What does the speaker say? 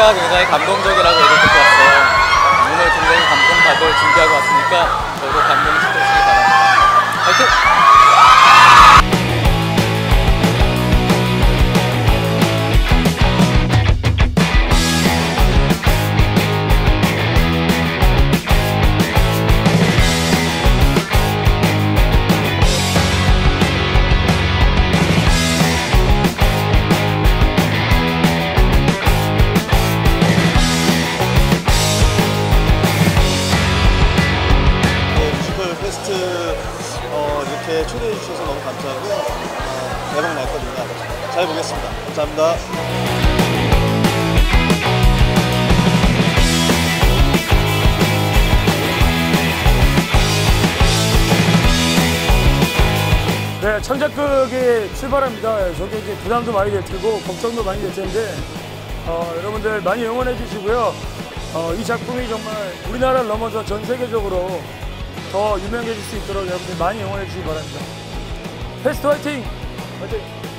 무대가 굉장히 감동적이라고 얘기 듣고 왔어요. 오늘 굉장히 감동받을 준비하고 왔으니까 저도 감동 시켜주시기 바랍니다. 화이팅! 페스트 이렇게 초대해 주셔서 너무 감사하고요. 대박 날 겁니다. 잘 보겠습니다. 감사합니다. 네, 창작극이 출발합니다. 저게 이제 부담도 많이 될 테고 걱정도 많이 될 텐데 여러분들 많이 응원해 주시고요. 이 작품이 정말 우리나라를 넘어서 전 세계적으로 더 유명해질 수 있도록 여러분들 많이 응원해 주시기 바랍니다. 페스트 화이팅! 화이팅!